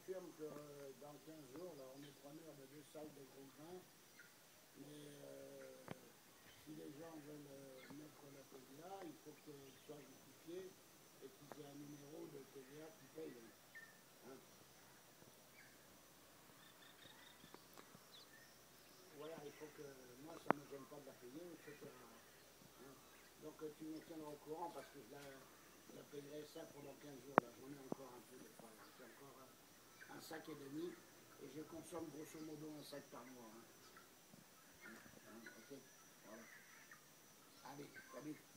confirme que dans 15 jours, là, on est preneur de 2 salles de gros grains. Mais si les gens veulent mettre la TVA, il faut qu'elle soit justifiée et qu'ils aient un numéro de TVA qui paye. Hein. Voilà, il faut que... Moi, ça ne me gêne pas de la payer, etc. Hein. Donc tu me tiendras au courant parce que je la payerai ça pendant 15 jours. Là, j'en ai encore un peu de fois. J'ai encore un sac et demi et je consomme grosso modo un sac par mois. Hein. Ok, voilà. Allez, salut.